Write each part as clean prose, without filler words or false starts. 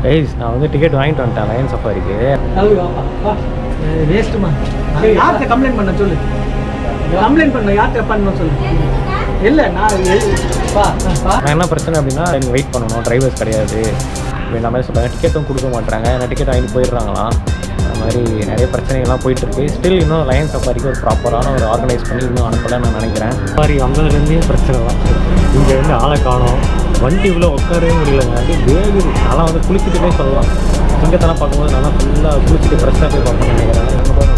Guys நான் வந்து ticket வாங்கிட்டு வந்துட்டேன் லயன் சஃபாரிக்கு. வேஸ்ட்டுமா. யார்கிட்ட கம்ப்ளைண்ட் பண்ண சொல்லு. கம்ப்ளைண்ட் பண்ண யார்கிட்ட பண்ணணும் சொல்லு. இல்லை நான் என்ன பிரச்சனை அப்படின்னா எனக்கு வெயிட் பண்ணணும், டிரைவர்ஸ் கிடையாது அப்படின்ற மாதிரி சொல்கிறாங்க. டிக்கெட்டும் கொடுக்க மாட்டாங்க, ஏன்னா டிக்கெட் வாங்கிட்டு போயிடுறாங்களாம். அது மாதிரி நிறைய பிரச்சனைகள்லாம் போயிட்டுருக்கு. ஸ்டில் இன்னும் லயன் சஃபாரிக்கு ஒரு ப்ராப்பரான ஒரு ஆர்கனைஸ் பண்ணி இன்னும் அனுப்பலை நான் நினைக்கிறேன். சஃபாரி வந்ததுலேருந்தே பிரச்சனை தான். இங்கே வந்து ஆளை காணோம், வண்டி உள்ள உட்காரவே முடியலங்க. அது வேகுது. அதெல்லாம் வந்து குளிச்சுட்டுமே சொல்லலாம். சிங்கத்தெல்லாம் பார்க்கும்போது நல்லா ஃபுல்லாக குளிச்சுட்டு ஃப்ரெஷ்ஷாக போய் பார்க்கணும்னு நினைக்கிறேன்.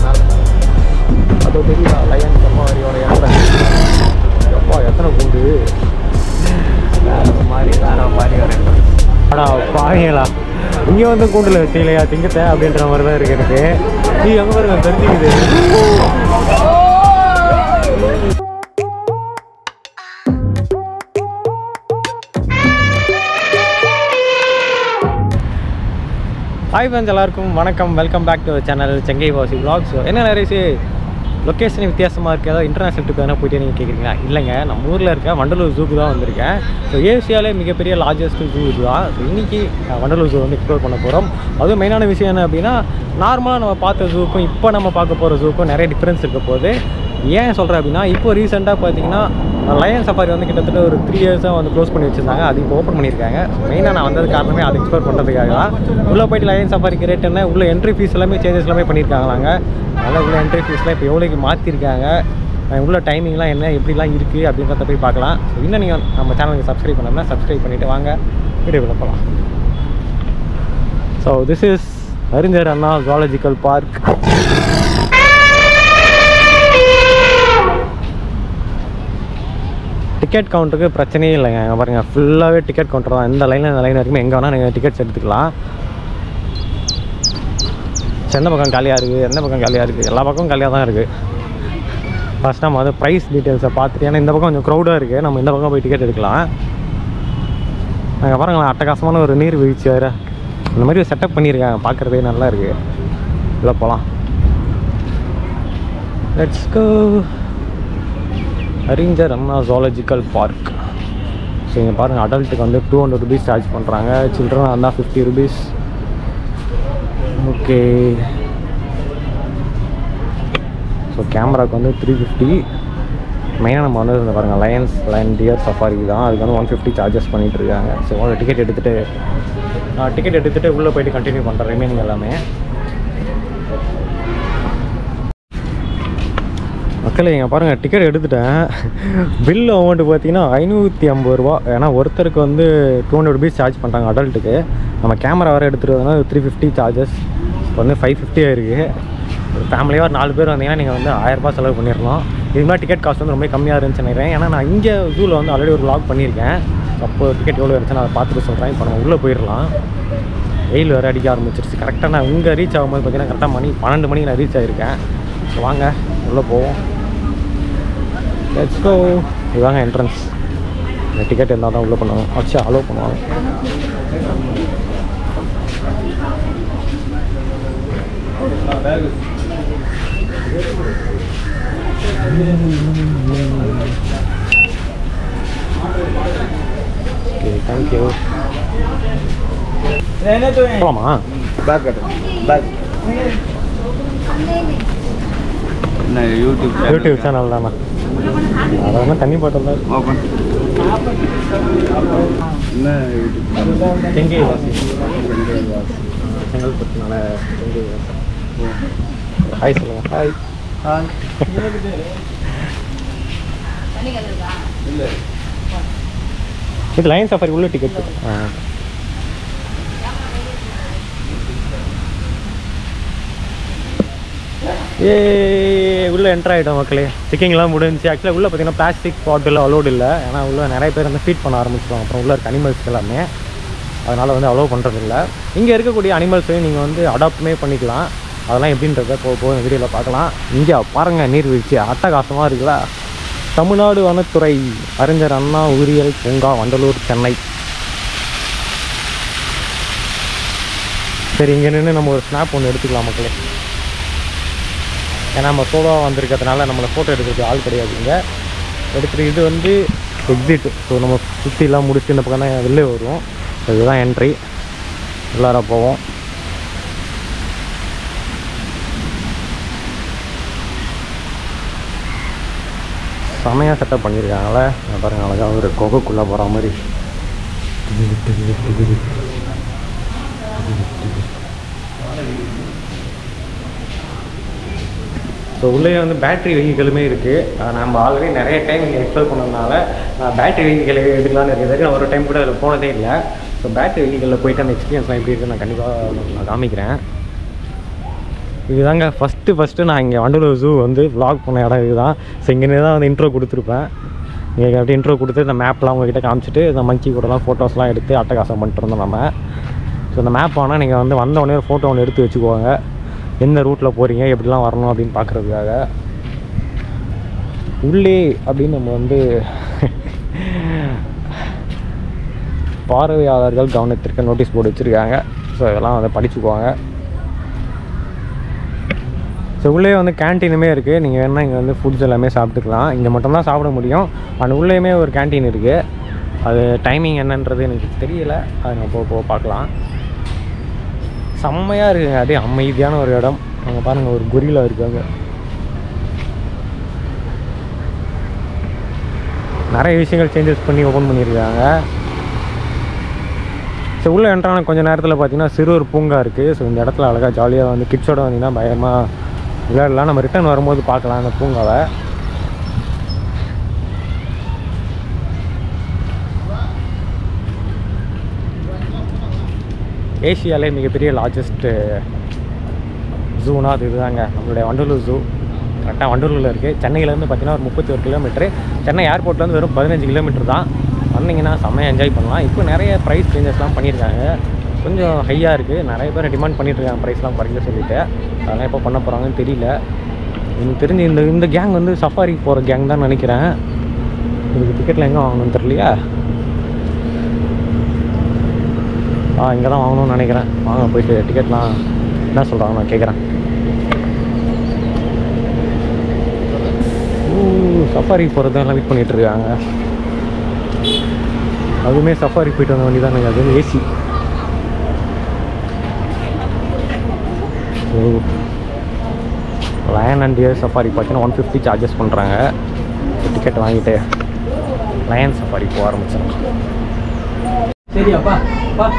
அது தெரியல லயன் சஃபாரியோட எப்பா எத்தனை கூண்டு வேறு மாதிரி ஒரு ஆடா பாருங்களா. இங்கே வந்து கூண்டில் வச்சுக்கலையா திங்கத்தை அப்படின்ற மாதிரி தான் இருக்குது எனக்கு. நீ எங்கே பாருங்க தெரிஞ்சுக்குது. ஹாய் ஃப்ரெண்ட்ஸ், எல்லாருக்கும் வணக்கம். Welcome back to channel Chengai Vasi vlogs. என்ன நிறைய லொக்கேஷன் வித்தியாசமாக இருக்குது. ஏதாவது இன்டர்நேஷனல் ட்ரிப் எதனா போயிட்டு நீங்கள் கேட்குறீங்களா? இல்லைங்க, நம்ம ஊரில் இருக்க வண்டலூர் ஜூக்கு தான் வந்திருக்கேன். ஸோ ஏசியாவிலே மிகப்பெரிய லார்ஜஸ்ட் ஜூ தான். ஸோ இன்றைக்கி வண்டலூர் ஜூ வந்து எக்ஸ்ப்ளோர் பண்ண போகிறோம். அதுவும் மெயினான விஷயம் என்ன அப்படின்னா, நார்மலாக நம்ம பார்த்த ஜூக்கும் இப்போ நம்ம பார்க்க போகிற ஜூக்கும் நிறைய டிஃப்ரென்ஸ் இருக்க போது. ஏன் சொல்கிறேன் அப்படின்னா, இப்போ ரீசெண்டாக பார்த்தீங்கன்னா லயன் சஃபாரி வந்து கிட்டத்தட்ட ஒரு 3 இயர்ஸாக வந்து க்ளோஸ் பண்ணி வச்சுருந்தாங்க. அது இப்போ ஓப்பன் பண்ணியிருக்காங்க. மெயினாக நான் வந்தது காரணமே அதை எக்ஸ்ப்ளோர் பண்ணுறதுக்காக தான். உள்ளே போய்ட்டு லயன் சஃபாரிக்கு ரேட் என்ன, உள்ள என்ட்ரி ஃபீஸ் எல்லாமே சேஞ்சஸ் எல்லாமே பண்ணியிருக்காங்களாங்க. அதனால் உள்ள என்ட்ரி ஃபீஸ்லாம் இப்போ எவ்வளோக்கு மாற்றிருக்காங்க, உள்ள டைமிங்லாம் என்ன எப்படிலாம் இருக்குது அப்படின்றத போய் பார்க்கலாம். ஸோ இன்னும் நீங்கள் நம்ம சேனலுக்கு சப்ஸ்கிரைப் பண்ணோம்னா சப்ஸ்கிரைப் பண்ணிவிட்டு வாங்க வீடியோக்குள்ள போகலாம். ஸோ திஸ் இஸ் அறிஞர் அண்ணா ஜுவாலஜிக்கல் பார்க். டிக்கெட் கவுண்டருக்கு பிரச்சனையே இல்லைங்க. அங்கே பாருங்கள் ஃபுல்லாகவே டிக்கெட் கவுண்டர் தான். இந்த லைனில் இந்த லைன் வரைக்கும் எங்கே வேணால் நீங்கள் டிக்கெட்ஸ் எடுத்துக்கலாம். எந்த பக்கம் காலியாக இருக்குது, எந்த பக்கம் காலியாக இருக்குது, எல்லா பக்கமும் காலியாக தான் இருக்குது. ஃபஸ்ட் நம்ம வந்து ப்ரைஸ் டீட்டெயில்ஸை பார்த்துட்டு, ஏன்னா இந்த பக்கம் கொஞ்சம் க்ரௌடாக இருக்குது, நம்ம இந்த பக்கம் போய் டிக்கெட் எடுக்கலாம். அங்கே பாருங்களேன் அட்டகாசமான ஒரு நீர் வீழ்ச்சி வேறு. இந்த மாதிரி ஒரு செட்டப் பண்ணியிருக்காங்க, பார்க்குறதே நல்லா இருக்குது. இல்லை போகலாம். Let's go. Arignar Anna zoological park. So இங்கே பாருங்கள், அடல்ட்டுக்கு வந்து 200 rupees சார்ஜ் பண்ணுறாங்க, சில்ட்ரனாக இருந்தால் 50 rupees. ஓகே. ஸோ கேமராவுக்கு வந்து 350. மெயினாக நம்ம வந்து இந்த பாருங்கள் லயன் டியர் சஃபாரி தான். அதுக்கு வந்து 150 சார்ஜஸ் பண்ணிகிட்ருக்காங்க. ஸோ டிக்கெட் எடுத்துகிட்டு உள்ளே போய்ட்டு கண்டினியூ பண்ணுறேன் ரிமைனிங் எல்லாமே. மக்களே இங்கே பாருங்கள், டிக்கெட் எடுத்துட்டேன். பில் அமௌண்ட்டு பார்த்தீங்கன்னா 550 ரூபா. ஏன்னா ஒருத்தருக்கு வந்து 200 rupees சார்ஜ் பண்ணுறாங்க அடல்ட்டுக்கு. நம்ம கேமரா வேறு எடுத்துகிட்டு வந்தோம்னா 350 சார்ஜஸ். இப்போ வந்து 550 ஆயிருக்கு. ஒரு ஃபேமிலியாக ஒரு 4 பேர் வந்தீங்கன்னா நீங்கள் வந்து 1000 ரூபா செலவு பண்ணிடலாம். இது மாதிரி டிக்கெட் காஸ்ட் வந்து ரொம்ப கம்மியாக இருந்துச்சுன்னு நினைக்கிறேன். ஏன்னா நான் இங்கே ஜூவில் வந்து ஆல்ரெடி ஒரு vlog பண்ணியிருக்கேன். அப்போது டிக்கெட் எவ்வளோ இருந்துச்சுன்னு அதை பார்த்துட்டு சொல்கிறேன். இப்போ நம்ம உள்ளே போயிடலாம். வெயில் வேறு அடிக்க ஆரம்பிச்சிருச்சு. கரெக்டாக நான் இங்கே ரீச் ஆகும்போது பார்த்தீங்கன்னா கரெக்டாக 12 மணிக்கு நான் ரீச் ஆகிருக்கேன். ஸோ வாங்க உள்ளே போவோம். Let's go. இதுதாங்க என்ட்ரன்ஸ். இந்த டிக்கெட் இருந்தால் தான் உள்ளே பண்ணுவாங்க. அச்சா அலோவ் பண்ணுவாங்க. Okay, thank you. போகலாமா? யூடியூப் சேனல் தானே, அதை வந்து தண்ணி பாட்டில் செங்கை வாசி செங்கல்பட்டுனால செங்கை வாசி. ஹாய் சொல்லுங்கள். ஹாய். இது லயன் சஃபாரி உள்ள டிக்கெட். உள்ளே என்ட்ரு ஆகிட்டோம் மக்களே. செக்கிங்லாம் முடிஞ்சிச்சு. ஆக்சுவலாக உள்ளே பார்த்தீங்கன்னா பிளாஸ்டிக் பாட்டில் அலோடு இல்லை. ஏன்னா உள்ளே நிறைய பேர் வந்து ஃபீட் பண்ண ஆரம்பிச்சிடுவாங்க. அப்புறம் உள்ளே இருக்க அனிமல்ஸ் எல்லாமே அதனால் வந்து அலோவ் பண்ணுறதில்ல. இங்கே இருக்கக்கூடிய அனிமல்ஸையும் நீங்கள் வந்து அடாப்ட்டுமே பண்ணிக்கலாம். அதெல்லாம் எப்படின்றத போக வீடியோவில் பார்க்கலாம். இங்கே பாருங்கள் நீர்வீழ்ச்சி அட்டகாசமாக இருக்குல்ல. தமிழ்நாடு வனத்துறை அறிஞர் அண்ணா உயிரியல் பூங்கா, வண்டலூர், சென்னை. சரி, இங்கே நின்று நம்ம ஒரு ஸ்னாப் ஒன்று எடுத்துக்கலாம் மக்களே. ஏன்னா நம்ம சோலோவாக வந்திருக்கிறதுனால நம்மளை ஃபோட்டோ எடுக்கிறதுக்கு ஆள் கிடையாது இங்கே. எடுத்துகிட்டு இது வந்து எக்ஸிட். ஸோ நம்ம சுற்றிலாம் முடிச்சுட்டு இந்த பக்கம் தான் வெளிலே வருவோம். இதுதான் என்ட்ரி. உள்ளார போவோம். செமையாக செட்டப் பண்ணியிருக்காங்களே பாருங்க, அழகாக ஒரு குகைக்குள்ளே போகிற மாதிரி. ஸோ உள்ளே வந்து பேட்ரி வெஹிக்கிளுமே இருக்குது. நம்ம ஆல்ரெடி நிறைய டைம் இங்கே எக்ஸ்ப்ளோர் பண்ணதுனால பேட்ரி வெஹிக்கிள் எடுக்கலான்னு இருக்கிறது. நான் ஒரு டைம் கூட அதில் போனதே இல்லை. ஸோ பேட்ரி வெஹிக்கிளில் போயிட்டு அந்த எக்ஸ்பீரியன்ஸ்லாம் எப்படி இருக்குன்னு நான் கண்டிப்பாக நான் காமிக்கிறேன். இதுதாங்க ஃபஸ்ட்டு நான் இங்கே வண்டலூர் ஜூ வந்து vlog பண்ண இடம் இதுதான். ஸோ இங்கேருந்து தான் வந்து இன்ட்ரோ கொடுத்துருப்பேன். இங்கே அப்படி இன்ட்ரோ கொடுத்து இந்த மேப்லாம் உங்கள்கிட்ட காமிச்சிட்டு இந்த மங்கி கூடலாம் ஃபோட்டோஸ்லாம் எடுத்து அட்டகாசம் பண்ணிட்டு இருந்தோம் நம்ம. ஸோ இந்த மேப் ஆனால் நீங்கள் வந்து வந்த உடனே ஒரு ஃபோட்டோ ஒன்று எடுத்து வச்சுக்குவாங்க, எந்த ரூட்டில் போகிறீங்க எப்படிலாம் வரணும் அப்படின்னு பார்க்குறதுக்காக. உள்ளே அப்படின்னு நம்ம வந்து பார்வையாளர்கள் கவனத்திற்கு நோட்டீஸ் போர்டு வச்சுருக்காங்க. ஸோ இதெல்லாம் வந்து படிச்சுக்குவாங்க. ஸோ உள்ளே வந்து கேன்டீனுமே இருக்குது. நீங்கள் வேணால் இங்கே வந்து ஃபுட்ஸ் எல்லாமே சாப்பிட்டுக்கலாம். இங்கே மட்டும்தான் சாப்பிட முடியும். அந்த உள்ளேயுமே ஒரு கேன்டீன் இருக்குது. அது டைமிங் என்னன்றது எனக்கு தெரியல, அது நம்ம போக பார்க்கலாம். செம்மையாக இருக்குங்க, அப்படியே அமைதியான ஒரு இடம். அங்கே பாருங்கள் ஒரு குரிலா இருக்காங்க. நிறைய விஷயங்கள் சேஞ்சஸ் பண்ணி ஓப்பன் பண்ணியிருக்காங்க. ஸோ உள்ளே என்ட்ரான கொஞ்சம் நேரத்தில் பார்த்தீங்கன்னா சிறுவர் பூங்கா இருக்குது. ஸோ இந்த இடத்துல அழகாக ஜாலியாக வந்து கிட்ஸோட வந்தீங்கன்னா பயமாக விளையாடலாம். நம்ம ரிட்டர்ன் வரும்போது பார்க்கலாம் அந்த பூங்காவை. ஏஷியாவிலே மிகப்பெரிய லார்ஜஸ்ட்டு ஜூனா அது இதுதாங்க நம்மளுடைய வண்டலூர் ஜூ. கரெக்டாக வண்டலூரில் இருக்குது. சென்னையிலேருந்து பார்த்தீங்கன்னா ஒரு 31 கிலோமீட்டரு. சென்னை ஏர்போர்ட்லேருந்து வெறும் 15 கிலோமீட்டர் தான். வந்தீங்கன்னா செம்மையாக என்ஜாய் பண்ணலாம். இப்போ நிறைய ப்ரைஸ் சேஞ்சஸ்லாம் பண்ணியிருக்காங்க. கொஞ்சம் ஹையாக இருக்குது. நிறைய பேர் டிமாண்ட் பண்ணிகிட்ருக்காங்க ப்ரைஸ்லாம் குறைக்க சொல்லிவிட்டு. அதெல்லாம் எப்போ பண்ண போகிறாங்கன்னு தெரியல. எனக்கு தெரிஞ்சு இந்த கேங் வந்து சஃபாரி போகிற கேங் தான் நினைக்கிறேன். இதுக்கு டிக்கெட்டில் எங்கே வாங்கணும்னு தெரியலையா? இங்கே தான் வாங்கணும்னு நினைக்கிறேன். வாங்க போயிட்டு டிக்கெட்லாம் என்ன சொல்கிறாங்க நான் கேட்குறேன். சஃபாரி போகிறதெல்லாம் வெயிட் பண்ணிகிட்ருக்காங்க. அதுவுமே சஃபாரி போயிட்டு வந்த வண்டி தான். அது AC. So lion and deer safari பார்த்தீங்கன்னா 150 சார்ஜஸ் பண்ணுறாங்க. டிக்கெட் வாங்கிட்டு லயன் சஃபாரி போக ஆரம்பித்தேன். சரியாப்பா பா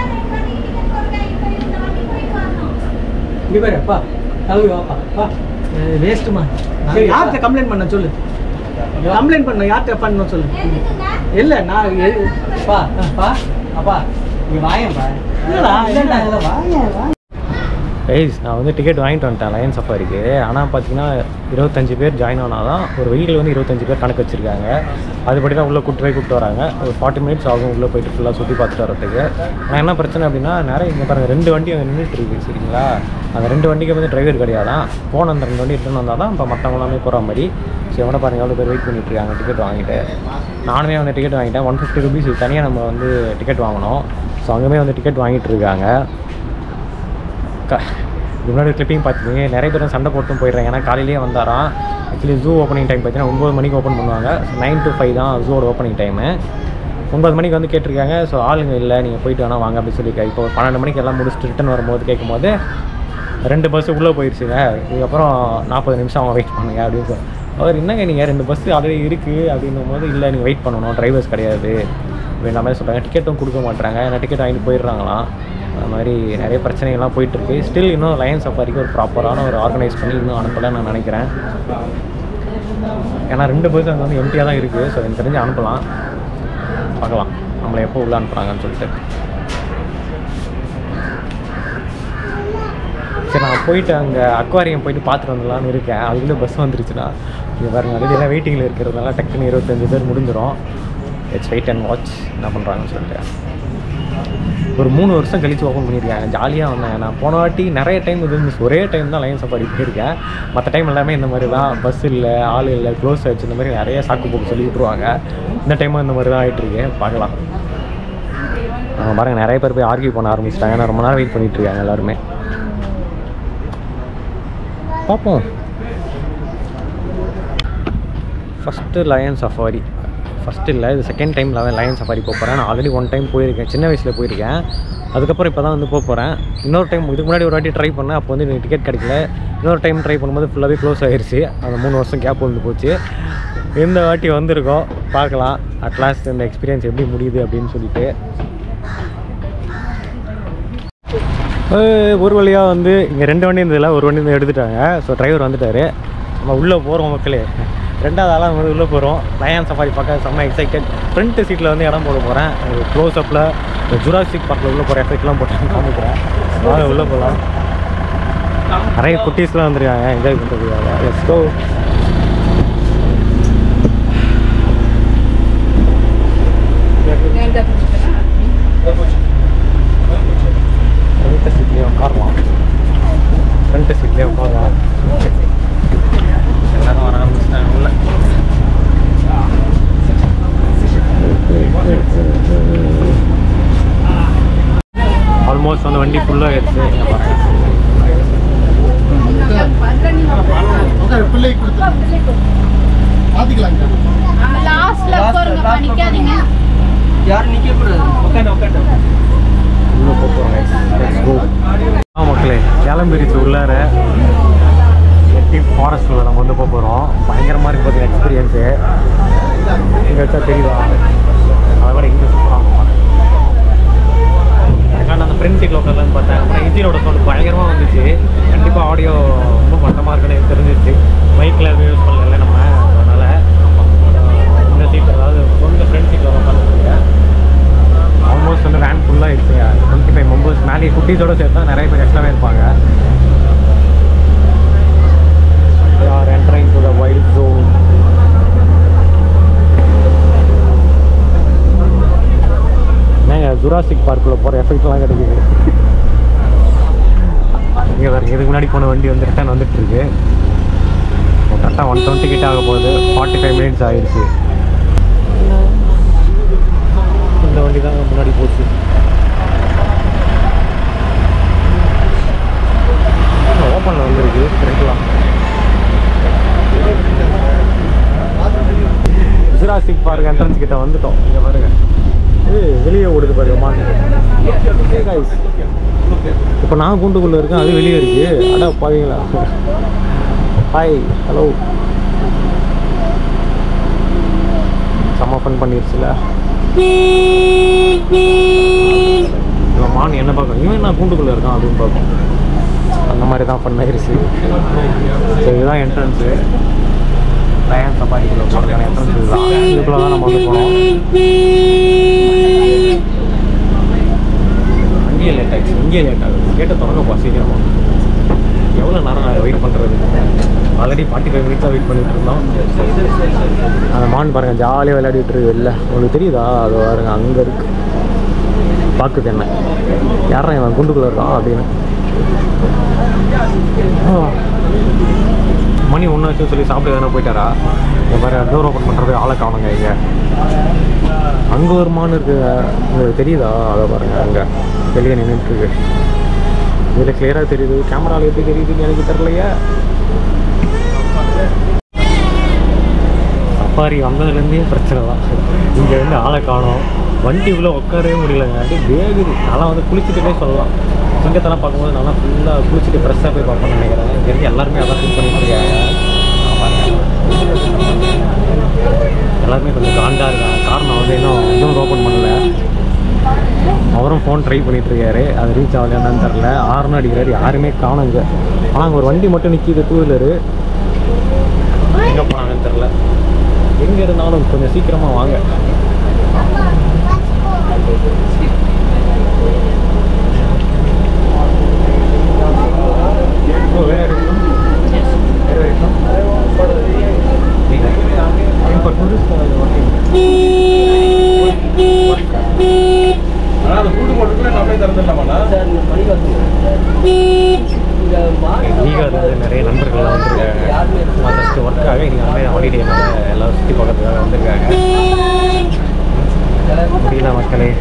இங்கே பேர் அப்பா கிளம்பி வாப்பா பா. வேஸ்ட்டுமா. யார்கிட்ட கம்ப்ளைண்ட் பண்ண சொல்லு. கம்ப்ளைண்ட் பண்ண யார்கிட்ட பண்ணணும் சொல்லு. இல்லை நான் பா பா அப்பா இங்கே வாயப்பா. இல்லைடா வாங்க. கைஸ் நான் வந்து டிக்கெட் வாங்கிட்டு வந்துட்டேன் லயன் சஃபாரிக்கு. ஆனால் பார்த்தீங்கன்னா 25 பேர் ஜாயின் ஆனால் தான் ஒரு வெஹிக்கிள் வந்து 25 பேர் கணக்கு வச்சுருக்காங்க. அதுபடி தான் உள்ளே கூப்பிட்டு வராங்க. ஒரு 40 மினிட்ஸ் ஆகும் உள்ளே போயிட்டு ஃபுல்லாக சுற்றி பார்த்துட்டு வரதுக்கு. ஆனால் என்ன பிரச்சனை அப்படின்னா நிறைய இங்கே பாருங்கள் 2 வண்டி அங்கே நின்றுட்டுருக்கு. சரிங்களா, அந்த 2 வண்டிக்கு வந்து டிரைவர் கிடையாதான். போன அந்த 2 வண்டி எடுத்துன்னு வந்தால் தான் இப்போ மற்றவங்க எல்லாமே போகிற மாதிரி. ஸோ எவ்வளோ பாருங்கள் எவ்வளோ பேர் வெயிட் பண்ணிட்டுருக்காங்க டிக்கெட் வாங்கிட்டு. நானுமே வந்து டிக்கெட் வாங்கிட்டேன். 150 ருபீஸ் தனியாக நம்ம வந்து டிக்கெட் வாங்கினோம். ஸோ அங்கேயுமே வந்து டிக்கெட் வாங்கிட்டு இருக்காங்க. முன்னாடி கிளிப்பிங் பார்த்துக்கிங்க நிறைய பேர் சண்டை போட்டும் போயிடுறாங்க. ஏன்னா காலையிலேயே வந்தாராம். ஆக்சுவலி ஜூ ஓப்பனிங் டைம் பார்த்தீங்கன்னா 9 மணிக்கு ஓப்பன் பண்ணுவாங்க. 9 to 5 தான் ஜூவோட ஓப்பனிங் டைமு. 9 மணிக்கு வந்து கேட்டிருக்காங்க. ஸோ ஆளுங்க இல்லை, நீங்கள் போயிட்டு வேணால் வாங்க அப்படின்னு சொல்லியிருக்காங்க. இப்போ 12 மணிக்கு எல்லாம் முடிச்சுட்டு ரிட்டன் வரும்போது கேட்கும்போது 2 பஸ்ஸு உள்ளே போயிடுச்சுங்க. இதுக்கப்புறம் 40 நிமிஷம் அவங்க வெயிட் பண்ணுங்க அப்படின்னு சொல்லி அவர் என்னங்க நீங்கள் 2 பஸ்ஸு ஆல்ரெடி இருக்குது அப்படின்னும் போது இல்லை நீங்கள் வெயிட் பண்ணணும், டிரைவர்ஸ் கிடையாது அப்படின்ற மாதிரி சொல்கிறாங்க. டிக்கெட்டும் கொடுக்க மாட்டாங்க. ஏன்னா டிக்கெட் வாங்கிட்டு போயிடுறாங்களாம். அது மாதிரி நிறைய பிரச்சனைகள்லாம் போயிட்டுருக்கு. ஸ்டில் இன்னும் லயன் சஃபாரிக்கு ஒரு ப்ராப்பரான ஒரு ஆர்கனைஸ் பண்ணி இன்னும் அனுப்பலை நான் நினைக்கிறேன். ஏன்னா 2 பஸ் அங்கே வந்து எம்டியாக தான் இருக்குது. ஸோ எனக்கு தெரிஞ்சு அனுப்பலாம். பார்க்கலாம் நம்மளை எப்போ உள்ளே அனுப்புகிறாங்கன்னு சொல்லிட்டு. சரி நான் போயிட்டு அங்கே அக்வாரியம் போயிட்டு பார்த்துட்டு வந்துடலான்னு இருக்கேன். அதுக்குள்ளே பஸ் வந்துருச்சுன்னா இங்கே பாருங்கள் அது எல்லாம் வெயிட்டிங்கில் இருக்கிறதுனால டக்குன்னு 25 பேர் முடிஞ்சிடும். இட்ஸ் வெயிட் அண்ட் வாட்ச் என்ன பண்ணுறாங்கன்னு சொல்லிட்டு. ஒரு 3 வருஷம் கழித்து ஓப்பன் பண்ணியிருக்காங்க. ஜாலியாக வந்தேன். நான் போன வாட்டி நிறைய டைம் இது ஒரே டைம் தான் லயன் சஃபாரி போயிருக்கேன். மற்ற டைம் எல்லாமே இந்த மாதிரி தான். பஸ் இல்லை, ஆள் இல்லை, க்ளோஸ் ஆகிடுச்சு, இந்த மாதிரி நிறைய சாக்கு போக்கு சொல்லி விட்டுருவாங்க. இந்த டைமும் இந்த மாதிரி தான் ஆகிட்டுருக்கு. பார்க்கலாம். பாருங்கள் நிறைய பேர் போய் ஆர்கியூ பண்ண ஆரம்பிச்சிட்டாங்க. நான் ரொம்ப நேரம் வெயிட் பண்ணிகிட்ருக்காங்க எல்லாருமே. பார்ப்போம். ஃபஸ்ட்டு லயன் சஃபாரி ஃபஸ்ட்டு இல்லை, இது செகண்ட் டைம் லயன் சஃபாரி போகிறேன். நான் ஆல்ரெடி 1 டைம் போயிருக்கேன், சின்ன வயசில் போயிருக்கேன். அதுக்கப்புறம் இப்போ தான் வந்து போகிறேன். இன்னொரு டைம் இதுக்கு முன்னாடி ஒரு வாட்டி ட்ரை பண்ணேன், அப்போ வந்து எனக்கு டிக்கெட் கிடைக்கல. இன்னொரு டைம் ட்ரை பண்ணும்போது ஃபுல்லாகவே க்ளோஸ் ஆகிடுச்சு. அந்த 3 வருஷம் கேப் வந்து போச்சு. இந்த வாட்டி வந்திருக்கோம், பார்க்கலாம் அட்லாஸ்ட் இந்த எக்ஸ்பீரியன்ஸ் எப்படி முடியுது அப்படின்னு சொல்லிட்டு. ஒரு வழியாக வந்து இங்கே 2 வண்டி இருந்ததில்ல, ஒரு வண்டி எடுத்துட்டாங்க. ஸோ டிரைவர் வந்துட்டார். நம்ம உள்ளே போகிறோம் மக்களே. 2வது ஆளாக வந்து உள்ளே போகிறோம். லயன் சஃபாரி பார்க்க செம்ம எக்ஸைட்டட். ஃப்ரண்ட் சீட்டில் வந்து இடம் போட போகிறேன். ஒரு க்ளோஸ்அப்பில் ஜுராசிக் பார்க்கில் உள்ளே போகிற எஃபெக்ட்லாம் போட்டு காமிக்கிறேன். வாங்க உள்ளே போகலாம். நிறைய குட்டீஸ்லாம் வந்துருக்காங்க என்ஜாய் பண்ணுறதுக்காக. Let's go. ஃப்ரண்ட் சீட்லேயே உட்காரலாம். ஃப்ரண்ட் சீட்லேயே உட்காரலாம். எல்லாரும் வர ஆரம்பிச்சிட்டாங்க உள்ள. ஆல்மோஸ்ட் அந்த வண்டி ஃபுல்லாக ஆயிடுச்சு. யாரும் நிற்க கூடாது. உட்காந்து உள்ளே போகிறோம் மக்களே. கிளம்பிடுச்சு உள்ளார. ஃபாரஸ்ட்டில் நம்ம வந்து போகிறோம். பயங்கரமாக இருக்குது பார்த்தீங்கன்னா எக்ஸ்பீரியன்ஸு. இங்கே வச்சா தெரியுதா, அதை விட இங்கே சூப்பராக ஆனால் அந்த ஃப்ரெண்ட் சீட்டில் உட்காரலான்னு பார்த்தேன். அப்புறம் இன்ஜினோட சவுண்ட் பயங்கரமாக வந்துச்சு. கண்டிப்பாக ஆடியோ ரொம்ப மட்டமாக இருக்குன்னு எனக்கு தெரிஞ்சிச்சு. மைக்கில் எதுவும் யூஸ் பண்ணல நம்ம. அதனால் இந்த சீட்டில், அதாவது கொஞ்சம் ஃப்ரெண்ட் சீட்டில் உட்காந்துருக்கேன். ஆல்மோஸ்ட் வந்து வேன் ஃபுல்லாக ஆகிடுச்சு. 25 மெம்பர்ஸ் மேலே குட்டீஸோடு சேர்த்தா நிறைய பேர் எக்ஸ்ட்ராவே இருப்பாங்க. They are entering to the wild zone. நாங்கள் ஜுராசிக் பார்க்கில் போகிற எஃபெக்ட்லாம் கிடைக்குது. இங்கே வேறு இதுக்கு முன்னாடி போன வண்டி வந்து ரிட்டர்ன் வந்துட்டுருக்கு. கரெக்டாக 120 கிட்ட ஆக போகுது. 45 மினிட்ஸ் ஆகிடுச்சு. இந்த வண்டி தான் முன்னாடி போச்சு. ஓப்பனில் வந்துருக்கு ஃப்ரெண்ட்லாம். ஜுராசிக் பார்க் என்ட்ரன்ஸ் கிட்ட வந்துட்டோம். இங்கே பாருங்க, இது வெளியே ஓடுது பாருங்க மான். இப்போ நான் கூண்டுக்குள்ளே இருக்கேன், அது வெளியே இருக்கு. அடா பாவீங்களா. Hi, hello. செம்ம ஃபன் பண்ணிடுச்சுல. இப்போ மான் என்ன பார்க்கணும், இவன் நான் கூண்டுக்குள்ளே இருக்கான் அப்படின்னு பார்ப்போம். அந்த மாதிரி தான் ஃபன் ஆயிடுச்சு. ஸோ இதுதான் என்ட்ரன்ஸு. லயன் சஃபாரிக்குள்ள போகிறதுக்கான என்ட்ரன்ஸ் இதுதான். இதுக்குள்ளே தான் நம்ம வந்து போனோம். அங்கேயே லேட் ஆகிடுச்சு. இங்கேயே லேட் ஆகுது. கேட்ட தொடங்கப்பா சீக்கிரமாக. எவ்வளோ நேரம் நான் வெயிட் பண்ணுறது. ஆல்ரெடி 45 மினிட்ஸாக வெயிட் பண்ணிட்டு இருந்தோம். அந்த மான் பாருங்கள் ஜாலியாக விளையாடிட்டு இருக்கு வெளில. உங்களுக்கு தெரியுதா, அது பாருங்க அங்கே இருக்கு. பார்க்குது என்ன, யாரா இவன் குண்டுக்குள்ளே இருக்கான் அப்படின்னு. மணி 1 சொல்லி சாப்பிட்டு எதனா போயிட்டாரா. இந்த மாதிரி டோர் ஓப்பன் பண்ணுறது ஆளை காணுங்க. இங்கே அங்கே ஒரு மான் இருக்குது, உங்களுக்கு தெரியுதா, அதை பாருங்கள் அங்கே வெளியே நின்றுட்டுருக்கு. இதில் கிளியராக தெரியுது, கேமராவில் எப்படி தெரியுதுன்னு எனக்கு தெரியலையே. சஃபாரி வந்ததுலேருந்தே பிரச்சனை தான். இங்கே வந்து ஆளை காணும். வண்டி உள்ளே உட்காரவே முடியலங்க. அப்படியே வேகுது. அதெல்லாம் வந்து குளிச்சுட்டுட்டே சொல்லலாம். சிங்கத்தெல்லாம் பார்க்கும்போது நல்லா ஃபுல்லாக குளிச்சுட்டு ஃப்ரெஷ்ஷாக போய் பார்ப்போம்னு நினைக்கிறேன். தெரிஞ்சு எல்லாருமே அதான் ஃபீல் பண்ணிட்டு இருக்காங்க. எல்லாருமே கொஞ்சம் காண்டாக இருக்காங்க. காரணம் வந்து இன்னும் ஓப்பன் பண்ணல. அவரும் ஃபோன் ட்ரை பண்ணிகிட்ருக்காரு. அது ரீச் ஆகலையான்னு தெரில. ஆறுன்னு அடிக்கிறாரு, யாருமே காணுங்க. ஆனால் அங்கே ஒரு வண்டி மட்டும் நிற்கிது, 2 வீலரு. எங்கே போனாங்கன்னு தெரில. எங்கே இருந்தாலும் கொஞ்சம் சீக்கிரமாக வாங்க. நிறைய நண்பர்கள்லாம் வந்துருக்காங்க. ஃபஸ்ட்டு ஒர்க்காக இன்றைக்கி ஹாலிடே எல்லாம் சுற்றி பார்க்கறதுக்காக வந்திருக்காங்க. முடியல மக்களே.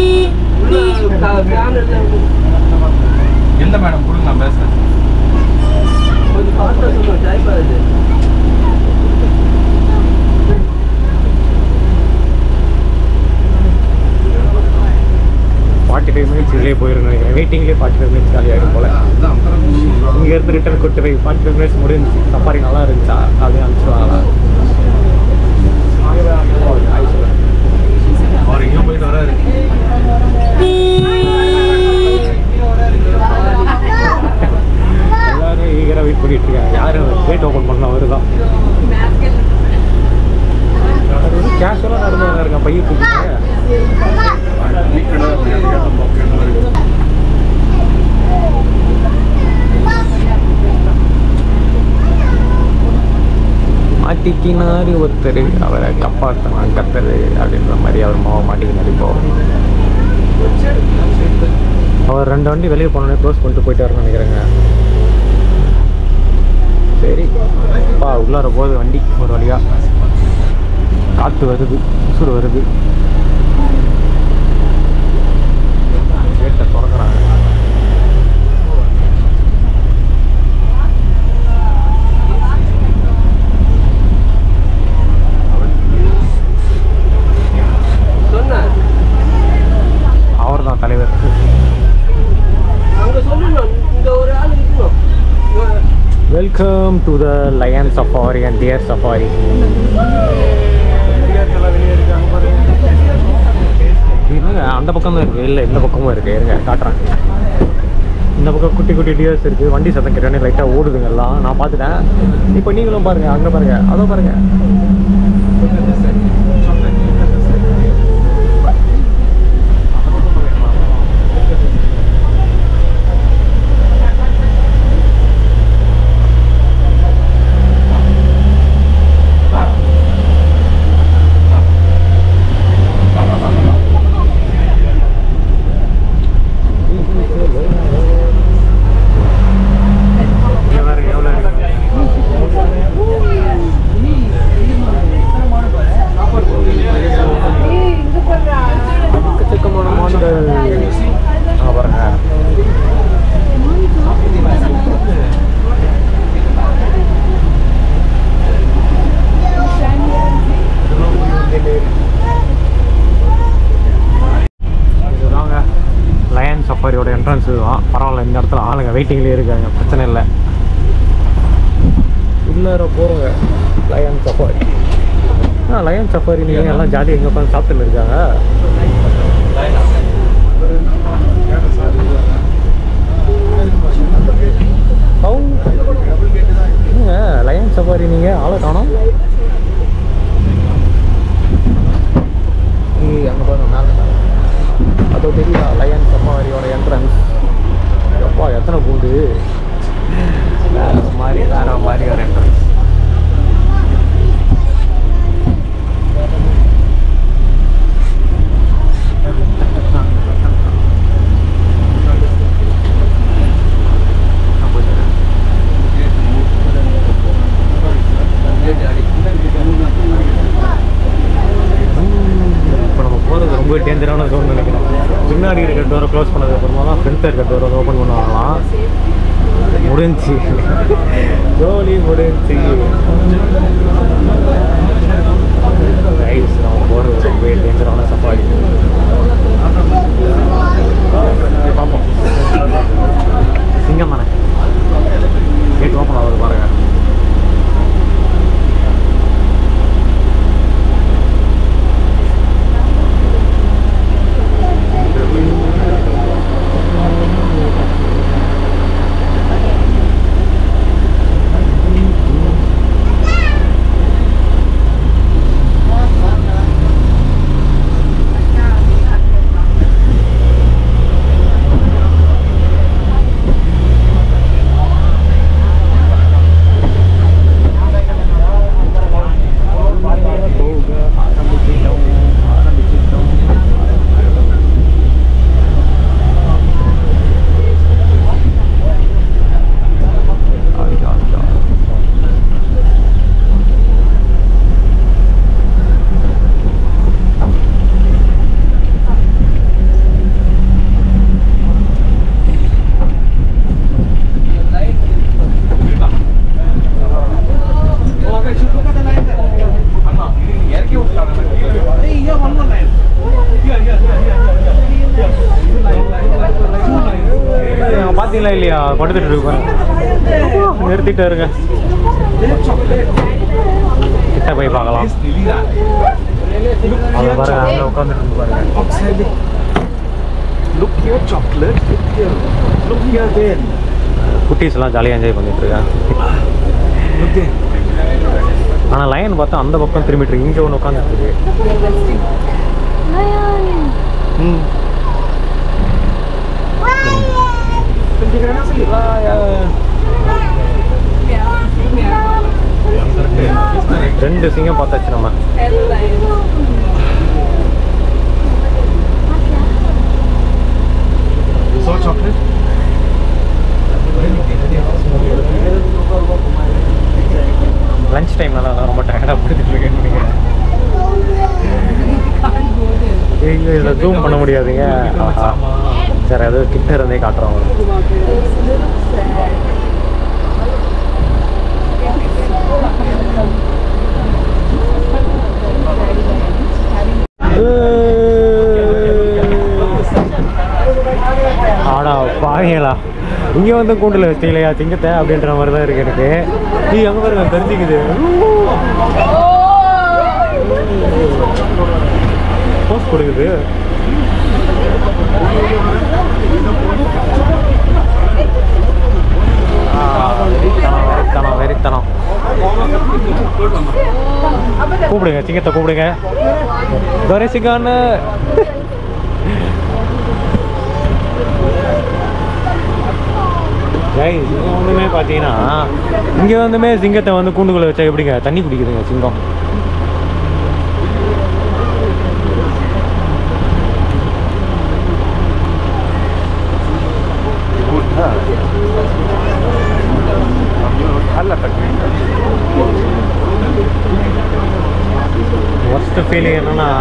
இல்லை மேடம் கொடுங்க, நான் பேசுகிறேன். ஃபார்ட்டி 45 மினிட்ஸ் இதுலேயே போயிடும் நினைக்கிறேன். வெயிட்டிங்லேயே 45 மினிட்ஸ் காலி ஆகிடும் போல். இங்கேருந்து ரிட்டர்ன் கூட்டு போய் 45 மினிட்ஸ் முடிஞ்சிச்சு. சஃபாரி நல்லா இருந்துச்சா அப்படின்னு அனுப்பிச்சுவாங்களா? அவர் எங்கே போயிட்டு வராரு. எல்லாரும் ஈகராக வெயிட் பண்ணிட்டு இருக்காங்க. யாரும் கேட் ஓப்பன் பண்ணலாம் வருதான். கேஷுவலாக நடந்து இருக்கான் பையன் தூக்கிட்டு. மாட்டிக்கினாரு ஒருத்தர், அவரை காப்பாற்றலாம் கத்தரு அப்படின்ற மாதிரி அவர் மாவை மாட்டிக்கினாரு. இப்போ அவர் 2 வண்டி வெளியே போனோடனே க்ளோஸ் பண்ணிட்டு போயிட்டு வரணும்னு நினைக்கிறேங்க. சரி அப்பா உள்ளார போகுது வண்டி. ஒரு வழியாக காற்று வருது, உசுறு வருது. கேட்டை திறக்கிறாங்க. அவர் தான் தலைவர். Welcome to the lion safari and deer safari. அந்த பக்கம் தான் இருக்குது, இல்லை இந்த பக்கமும் இருக்குது. இருங்க காட்டுறேன். இந்த பக்கம் குட்டி குட்டி டியர்ஸ் இருக்குது. வண்டி சத்தம் கேட்டோன்னே லைட்டாக ஓடுதுங்க எல்லாம், நான் பார்த்துட்டேன். இப்போ நீங்களும் பாருங்கள், அங்கே பாருங்கள், அதோ பாருங்கள். சஃபாரியோட என்ட்ரன்ஸ் தான். பரவாயில்ல, இந்த இடத்துல ஆளுங்க வெயிட்டிங்லேயே இருக்காங்க, பிரச்சனை இல்லை. உள்ளார போகிறோங்க. Line safari. லயன் சஃபாரி நீங்கள் எல்லாம் ஜாலியாக எங்கே உட்காந்து சாப்பிட்டுன்னு இருக்காங்க. லயன் சஃபாரி நீங்கள் ஆளை காணோம். அங்கே பாருங்க மேலே, அதோ தெரியுதா லயன் சஃபாரியோட என்ட்ரன்ஸ். அப்பா எத்தனை பூண்டு, வேறு மாதிரி ஒரு என்ட்ரன்ஸ். இப்போ நம்ம போகிறது ரொம்ப டேஞ்சரான ஜோன் நினைக்கிறேன். பின்னாடி இருக்க டோரை க்ளோஸ் பண்ணதுக்கப்புறமா தான் ஃப்ரண்ட்டில் இருக்க டோரை ஓப்பன் பண்ணுவாங்களாம். முடிஞ்சு ஜோலி முடிஞ்சு. நம்ம போகிறது ரொம்ப டேஞ்சரான சஃபாரி. பார்ப்போம். சிங்கம் தானே கேட் ஓப்பன் ஆகுது பாருங்க. தூங்கல இல்லையா, படுத்துட்டு இருப்பேன். நிறுத்திட்டு இருங்க, கிட்ட போய் பார்க்கலாம். அதை பாருங்க, அங்கே உட்காந்துட்டு பாருங்க. Look here, chocolate. Look here, then. குட்டீஸ் எல்லாம் ஜாலியாக என்ஜாய் பண்ணிட்டு இருக்காங்க. Look there. ஆனால் லைன் பார்த்தா அந்த பக்கம் திரும்பிட்டு இருக்கு, இங்கே ஒன்று உட்காந்துட்டு இருக்கு. ரெண்டு சிங்கம் பார்த்தாச்சு நம்ம. So chocolate. லஞ்ச் டைம்னால ரொம்ப டயர்டாக படுத்துட்டு இருக்கேன்னு நினைக்கிறேன். இதில் ஜூம் பண்ண முடியாதுங்க. சரி, அது கிட்ட இருந்தே காட்டுறோம். ஆடா பாவீங்களா, இங்கே வந்து கூண்டில் வச்சிங்களையா திங்கத்தை அப்படின்ற மாதிரி தான் இருக்கு எனக்கு. நீ எங்கே பாருங்க தெரிஞ்சுக்குது, போஸ்ட் கொடுக்குது. வெறித்தனம் வெறித்தனம். கூப்பிடுங்க, சிங்கத்தை கூப்பிடுங்க. துரைசிக்கான்னு ஒன்றுமே பார்த்தீங்கன்னா இங்கே வந்துமே சிங்கத்தை வந்து கூண்டுக்குள்ளே வச்சா எப்படிங்க தண்ணி குடிக்குதுங்க சிங்கம். ஃபர்ஸ்ட் ஃபீலிங் என்னன்னா,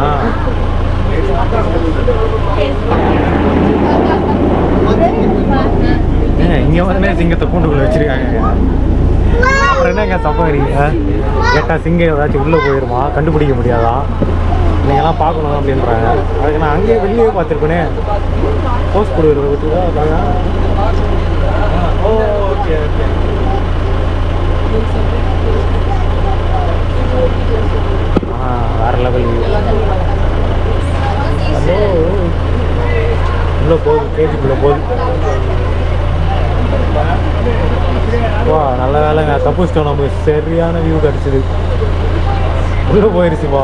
இங்கே வந்து சிங்கத்தை கூண்டுக்குள்ள வச்சிருக்காங்க. அப்புறம் என்னங்க சஃபாரிங்க கேட்டால் சிங்கம் ஏதாச்சும் உள்ளே போயிடுமா, கண்டுபிடிக்க முடியாதா, நீங்கள்லாம் பார்க்கணும் அப்படின்றாங்க. அதுக்கு நான் அங்கேயே வெளியே பார்த்துருப்பேனே, போஸ்ட் கொடுக்குறத வச்சு தான். Okay okay. வேறு லெவல் ஹலோ, உள்ளே போகுது, கேஜுக்குள்ளே போகுது. வா, நல்ல வேலைங்க, தப்பிச்சிட்டோம். நம்ம சரியான வியூ கிடச்சிது. உள்ளே போயிடுச்சுப்பா,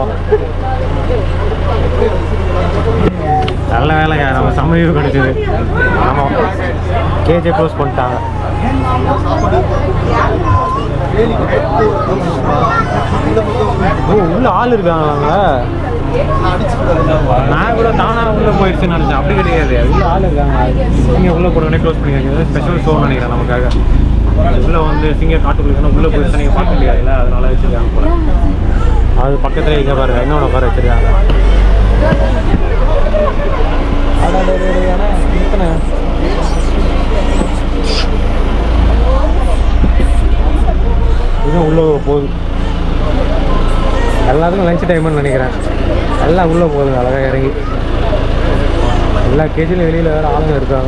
நல்ல வேலைங்க, நம்ம செம்ம வியூ கிடச்சிது. ஆமாம், கேஜே க்ளோஸ் பண்ணிட்டாங்க. ஓ, உள்ள ஆள் இருக்காங்களாங்க. நான் கூட தானாக உள்ளே போயிடுச்சுன்னு நினச்சேன். அப்படி கிடையாது, உள்ள ஆள் இருக்காங்க. நீங்கள் உள்ளே போனோடனே க்ளோஸ் பண்ணிக்காங்க. ஸ்பெஷல் ஷோ நினைக்கிறேன் நமக்காக. உள்ளே வந்து சிங்க காட்டுக்குள்ள உள்ளே போயிடுச்சு, நீங்கள் பார்க்க முடியாதுல்ல, அதனால வச்சுருக்காங்க போல. அது பக்கத்தில் இங்கே பாருங்க, இன்னொன்று உட்கார வச்சுருக்காங்க. இன்னும் உள்ளே போகுது. எல்லாத்துக்கும் லஞ்ச் டைம்னு நினைக்கிறேன். எல்லாம் உள்ளே போகுதுங்க அழகாக இறங்கி. எல்லா கேஜிலும் வெளியில் வேறு ஆளுங்க இருக்காங்க.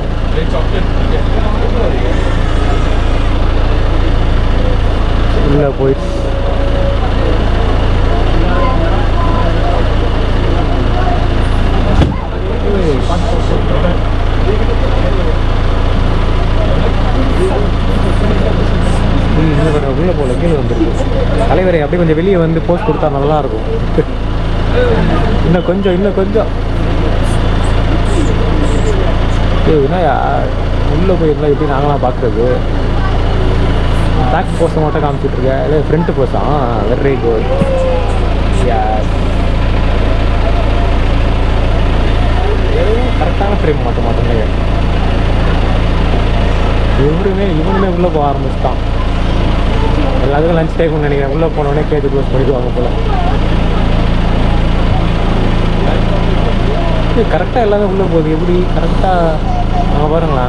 உள்ளே போயிடுச்சு. உள்ளே போகல, கீழே வந்துருக்கு. தலைவரை அப்படியே கொஞ்சம் வெளியே வந்து போஸ்ட் கொடுத்தா நல்லாயிருக்கும். இன்னும் கொஞ்சம் என்னையா உள்ளே போயிருந்தா எப்படி நாங்களாம் பார்க்குறது? பேக் போஸ்ட்டை மட்டும் காமிச்சிட்ருக்கேன், இல்லை ஃப்ரண்ட் போஸ்டா? Very good. கரெக்டான ஃப்ரேம் மட்டும் மாட்டோம்லையே. இவனுமே உள்ளே போக ஆரம்பிச்சிட்டான். எல்லாத்துக்கும் லஞ்ச் டைம்னு நினைக்கிறேன். உள்ளே போனோடனே கேட்டு க்ளோஸ் பண்ணிடுவாங்க போல். கரெக்டாக எல்லாமே உள்ளே போகுது. எப்படி கரெக்டாக அவங்க பாருங்களா.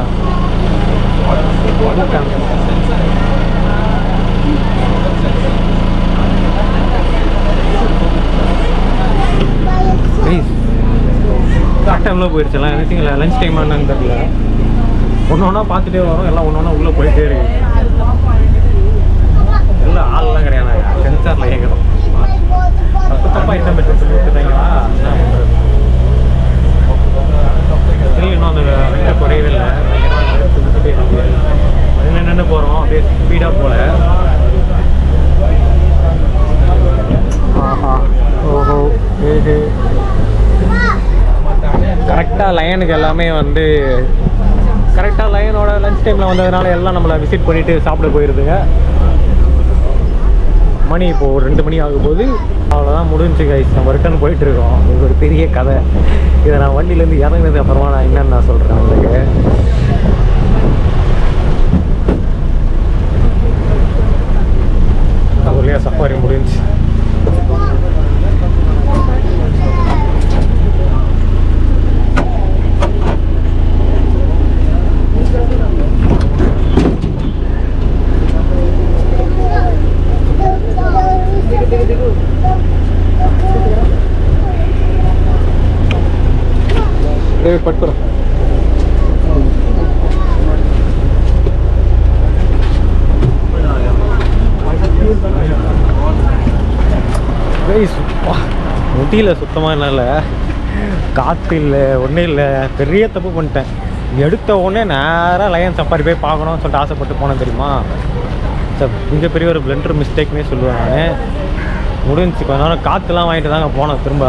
கரெக்டாக உள்ளே போயிடுச்சுலாம். எனக்கு லஞ்ச் டைம் என்னன்னு தெரியல. ஒன்று ஒன்றா பார்த்துட்டே வரும், எல்லாம் ஒன்று ஒன்றா உள்ளே போயிட்டே இருக்கு. எல்லாம் ஆள்லாம் கிடையாது, சென்சாரில் இயங்குறோம். தப்பாக ஐட்டம் பெற்று சொல்லி விட்டுட்டாங்களா, என்ன பண்ணுறது? இல்லை இன்னும் அந்த வெள்ளை குறையவே இல்லை. நின்று போகிறோம், அப்படியே ஸ்பீடாக போல. ஆஹா, ஓஹோ, ஏஹே. கரெக்டாக லயனுக்கு எல்லாமே வந்து கரெக்டாக லயனோட லஞ்ச் டைமில் வந்ததுனால எல்லாம் நம்மளை விசிட் பண்ணிவிட்டு சாப்பிட போயிடுதுங்க. மணி இப்போது ஒரு 2 மணி ஆகும் போது அவ்வளோதான் முடிஞ்சு கைஸ். நம்ம ரிட்டர்ன் போயிட்டுருக்கோம். இது ஒரு பெரிய கதை. இதை நான் வண்டியிலேருந்து இறங்கினதுக்கு அப்புறமா நான் என்னென்னு நான் சொல்கிறேன் உங்களுக்கு. அதுலேயே சஃபாரி முடிஞ்சு. పట్టుకురా முடியல சுத்தமாக. என்னால் காற்று இல்லை, ஒன்றும் இல்லை. பெரிய தப்பு பண்ணிட்டேன். எடுத்த உடனே நேராக லயன் சஃபாரி போய் பார்க்கணும்னு சொல்லிட்டு ஆசைப்பட்டு போனேன் தெரியுமா. சார் மிகப்பெரிய ஒரு பிளண்டர் மிஸ்டேக்னே சொல்லுவேன் நான். முடிஞ்சு கொஞ்ச நேரம் காற்றுலாம் வாங்கிட்டு தாங்க போனேன் திரும்ப.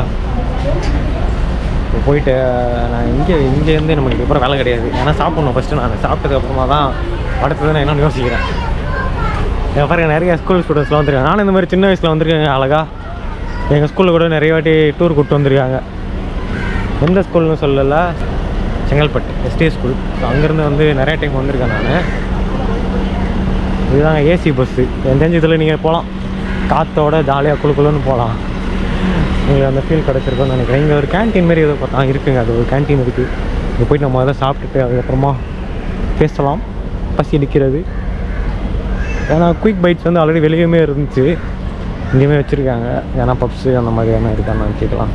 இப்போ போயிட்டு நான் இங்கேருந்து நமக்கு இதுக்கப்புறம் வேலை கிடையாது. ஏன்னா சாப்பிட்ணும் ஃபஸ்ட்டு. நான் சாப்பிட்டதுக்கப்புறமா தான் அடுத்தது நான் என்னென்னு யோசிக்கிறேன். என் பாருங்க நிறைய ஸ்கூல் ஸ்டூடெண்ட்ஸ்லாம் வந்துருக்காங்க. நானும் இந்த மாதிரி சின்ன வயசில் வந்திருக்கேங்க அழகாக. எங்கள் ஸ்கூலில் கூட நிறைய வாட்டி டூர் கூப்பிட்டு வந்திருக்காங்க. எந்த ஸ்கூல்னு சொல்லலை, செங்கல்பட்டு எஸ்டி ஸ்கூல். ஸோ அங்கேருந்து வந்து நிறைய டைம் வந்திருக்கேன் நான். இதுதாங்க ஏசி பஸ்ஸு. என் தெரிஞ்ச இதில் நீங்கள் போகலாம், காற்றோட ஜாலியாக குழுக்குழுன்னு போகலாம். உங்களுக்கு அந்த ஃபீல் கிடச்சிருக்குன்னு நினைக்கிறேன். இங்கே ஒரு கேன்டீன் மாரி ஏதோ பார்த்தா இருக்குங்க. அது ஒரு கேன்டீன் இருக்குது. இங்கே போய்ட்டு நம்ம அதெல்லாம் சாப்பிட்டுட்டு அதுக்கப்புறமா பேசலாம். பசி அடிக்கிறது. ஏன்னா குயிக் பைட்ஸ் வந்து ஆல்ரெடி வெளியுமே இருந்துச்சு, இங்கேயுமே வச்சுருக்காங்க. ஏன்னா பப்ஸு அந்த மாதிரியான இருக்கான்னு வச்சுக்கலாம்.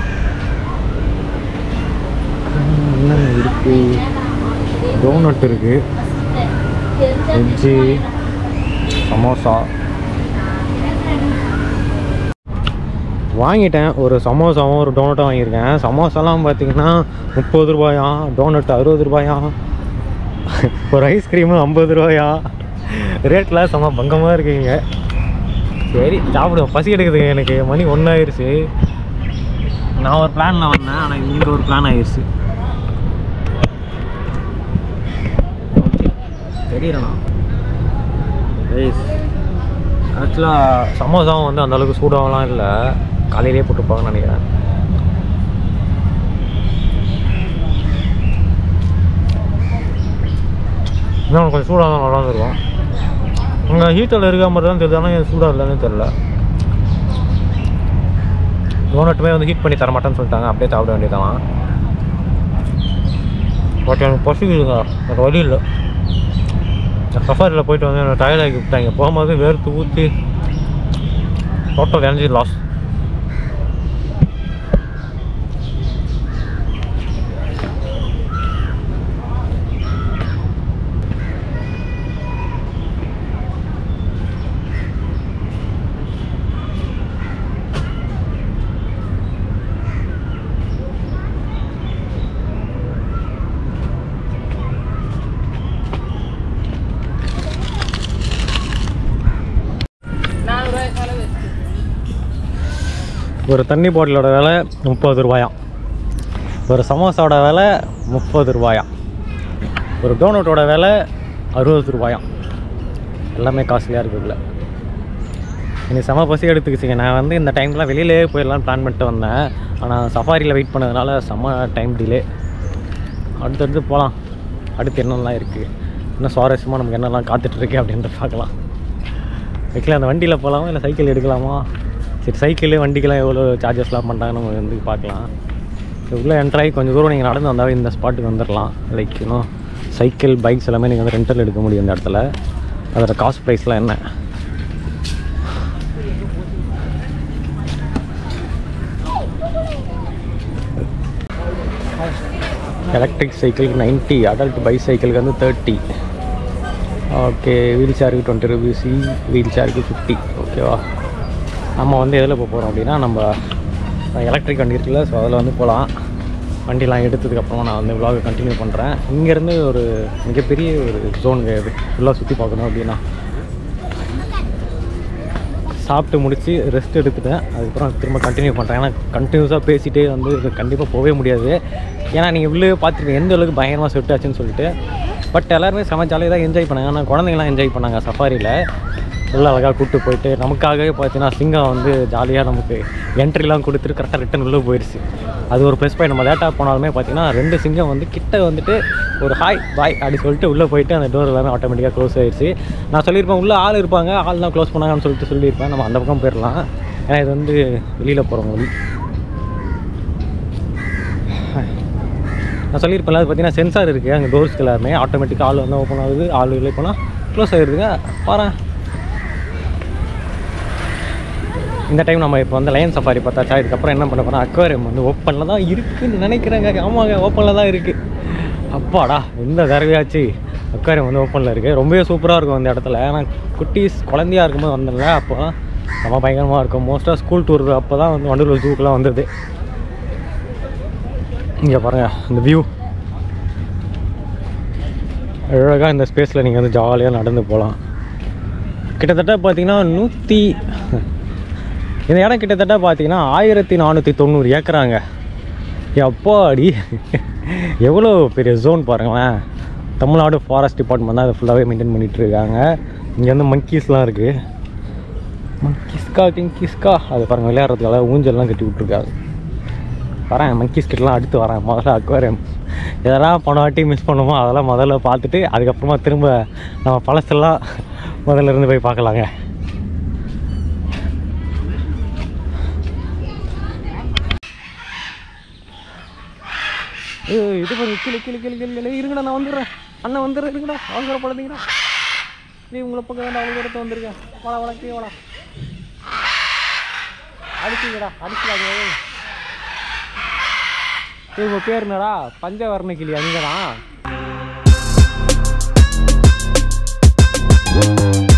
என்ன இருக்குது, டோனட் இருக்குது, வெஜ்ஜு, சமோசா வாங்கிட்டேன். ஒரு சமோசாவும் ஒரு டோனட்டும் வாங்கியிருக்கேன். சமோசாலாம் பார்த்திங்கன்னா 30 ரூபாயா, டோனட் 60 ரூபாயா, ஒரு ஐஸ்கிரீமு 50 ரூபாயா. ரேட்லாம் செம்ம பங்கமாக இருக்குங்க. சரி சாப்பிடுவோம், பசி எடுக்குதுங்க எனக்கு. மணி 1 ஆயிடுச்சு. நான் ஒரு பிளானில் வந்தேன், ஆனால் இங்கே ஒரு பிளான் ஆயிடுச்சு. ஓகே தெரியலண்ணா. ஆக்சுவலாக சமோசாவும் வந்து அந்தளவுக்கு சூடாகலாம் இல்லை, காலையிலே போட்டுருப்பாங்கன்னு நினைக்கிறேன். இன்னும் கொஞ்சம் சூடாக தான் நல்லா இருக்கும். அங்கே ஹீட்டில் இருக்க மாதிரி தான் தெரியுது, ஆனால் சூடாக இல்லைன்னு தெரில. டோனட்டுமே வந்து ஹீட் பண்ணி தர மாட்டேன்னு சொல்லிட்டாங்க, அப்படியே சாப்பிட வேண்டியதான். பட் எனக்கு பசிக்குதுங்க, வேறு வழி இல்லை. சஃபாரியில் போயிட்டு வந்து எனக்கு டயர்டாகி விட்டாங்க. போகும்போது வேர்த்து ஊற்றி டோட்டல் எனர்ஜி லாஸ். ஒரு தண்ணி பாட்டிலோட விலை 30 ரூபாயாம். ஒரு சமோசாவோட விலை 30 ரூபாயாம். ஒரு டோனட்டோட விலை 60 ரூபாயாம். எல்லாமே காஸ்ட்லியாக இருக்குதுல்ல. எனக்கு செம பசி எடுத்துக்கிச்சிங்க. நான் வந்து இந்த டைம்லாம் வெளியிலே போயிடலாம் பிளான் பண்ணிட்டு வந்தேன். ஆனால் சஃபாரியில் வெயிட் பண்ணதுனால செம்ம டைம் டிலே. அடுத்தடுத்து போகலாம். அடுத்து என்னெல்லாம் இருக்குது, இன்னும் சுவாரஸ்யமாக நமக்கு என்னெல்லாம் காத்துட்ருக்கு அப்படின்ற பார்க்கலாம். ஆக்சுவலி அந்த வண்டியில் போகலாமா இல்லை சைக்கிள் எடுக்கலாமா? சரி சைக்கிள் வண்டிக்கெல்லாம் எவ்வளோ சார்ஜஸ்லாம் பண்ணுறாங்கன்னு நம்ம வந்து பார்க்கலாம். உள்ளே என்ட்ராகி கொஞ்சம் தூரம் நீங்கள் நடந்து வந்தாவே இந்த ஸ்பாட்டுக்கு வந்துடலாம். லைக் இன்னும் சைக்கிள் பைக்ஸ் எல்லாமே நீங்கள் வந்து ரெண்டல் எடுக்க முடியும் இந்த இடத்துல. அதோட காஸ்ட் ப்ரைஸ்லாம் என்ன? எலக்ட்ரிக் சைக்கிளுக்கு 90, அடல்ட் பைசைக்கிளுக்கு வந்து 30. ஓகே, வீல் சேருக்கு 20 rupees, வீல் சேருக்கு 50. ஓகேவா? நம்ம வந்து எதில் போகிறோம் அப்படின்னா, நம்ம எலக்ட்ரிக் வண்டி இருக்குல்ல, ஸோ அதில் வந்து போகலாம். வண்டிலாம் எடுத்ததுக்கப்புறமா நான் வந்து விலாகை கண்டினியூ பண்ணுறேன். இங்கேருந்து ஒரு மிகப்பெரிய ஒரு ஜோன் இது ஃபுல்லாக சுற்றி பார்க்கணும் அப்படின்னா. சாப்பிட்டு முடித்து ரெஸ்ட் எடுத்துட்டேன். அதுக்கப்புறம் திரும்ப கண்டினியூ பண்ணுறேன். ஏன்னா கண்டினியூஸாக பேசிகிட்டே வந்து கண்டிப்பாக போகவே முடியாது. ஏன்னா நீங்கள் உள்ளே பார்த்துருக்கீங்க எந்த அளவுக்கு பயங்கரமாக செட் ஆச்சுன்னு சொல்லிட்டு. பட் எல்லாருமே செம ஜாலியாக தான் என்ஜாய் பண்ணாங்க. ஆனால் குழந்தைங்களாம் என்ஜாய் பண்ணாங்க சஃபாரியில். எல்லாம் அழகாக கூப்பிட்டு போயிட்டு நமக்காகவே பார்த்தீங்கன்னா சிங்கம் வந்து ஜாலியாக நமக்கு என்ட்ரிலாம் கொடுத்துட்டு கரெக்டாக ரிட்டன் உள்ளே போயிடுச்சு. அது ஒரு ப்ளஸ் பாயிண்ட். நம்ம லேட்டாக போனாலுமே பார்த்தீங்கன்னா 2 சிங்கம் வந்து கிட்ட வந்துட்டு ஒரு ஹாய் பாய் அப்படி சொல்லிட்டு உள்ளே போயிட்டு அந்த டோர் எல்லாமே ஆட்டோமேட்டிக்காக க்ளோஸ் ஆகிடுச்சு. நான் சொல்லியிருப்பேன் உள்ளே ஆள் இருப்பாங்க, ஆள் தான் க்ளோஸ் பண்ணாங்கன்னு சொல்லியிருப்பேன். நம்ம அந்த பக்கம் போயிடலாம். ஏன்னா இது வந்து வெளியில் போகிறவங்க வழி. நான் சொல்லியிருப்பேன் அது பார்த்தீங்கன்னா சென்சார் இருக்குது அங்கே டோர்ஸ்க்கு எல்லாருமே. ஆட்டோமேட்டிக்காக ஆள் வந்து ஓப்பன் ஆகுது, ஆள் வெளியே போனால் க்ளோஸ் ஆகிடுதுங்க. பாரு இந்த டைம் நம்ம இப்போ வந்து லயன் சஃபாரி பார்த்தாச்சா. இதுக்கப்புறம் என்ன பண்ண போகிறோம், அக்வாரியம் வந்து ஓப்பனில் தான் இருக்குதுன்னு நினைக்கிறேங்க. ஆமாங்க, ஓப்பனில் தான் இருக்குது. அப்பாடா இந்த தடவையாச்சு அக்வாரியம் வந்து ஓப்பனில் இருக்குது. ரொம்பவே சூப்பராக இருக்கும் அந்த இடத்துல. ஏன்னா குட்டீஸ் குழந்தையாக இருக்கும்போது வந்தோம்ல, அப்போ ரொம்ப பயங்கரமாக இருக்கும். மோஸ்ட்டாக ஸ்கூல் டூர் அப்போ தான் வந்து வண்டலூர் ஜூக்கெலாம் வந்தது. இங்கே பாருங்கள் இந்த வியூ அழகாக. இந்த ஸ்பேஸில் நீங்கள் வந்து ஜாலியாக நடந்து போகலாம். கிட்டத்தட்ட பார்த்தீங்கன்னா இந்த இடம் கிட்டத்தட்ட பார்த்தீங்கன்னா 1490 ஏக்கராங்க. எப்பாடி எவ்வளோ பெரிய ஜோன் பாருங்களேன். தமிழ்நாடு ஃபாரஸ்ட் டிபார்ட்மெண்ட் தான் அதை ஃபுல்லாகவே மெயின்டைன் பண்ணிகிட்டு இருக்காங்க. இங்கே வந்து மங்கீஸ்லாம் இருக்குது. கிஸ்கா அது பாருங்கள் விளையாடுறதுக்காக ஊஞ்சல்லாம் கட்டி விட்ருக்காங்க. வரேன் மங்கீஸ் கிட்டலாம் அடுத்து வரேன். முதல்ல அக்வாரியம் எதெல்லாம் போன வாட்டி மிஸ் பண்ணுமோ அதெல்லாம் முதல்ல பார்த்துட்டு அதுக்கப்புறமா திரும்ப நம்ம பழசெல்லாம் முதல்ல இருந்து போய் பார்க்கலாங்க. இது பண்ணி கீழே இருங்கடா, நான் வந்துடுறேன். அண்ணன் வந்துடுறேன், இருங்கடா, அவசரப்படுறீங்கடா. நீ உங்களை பக்கம் வேண்டாம், அவங்க இடத்து வந்திருக்கேன். வாடா கீழே வாடா. அடிச்சிங்கடா, அடிக்கலாங்க. உங்கள் பேர் என்னடா? பஞ்சவர்ண கிளி. அங்கே தான்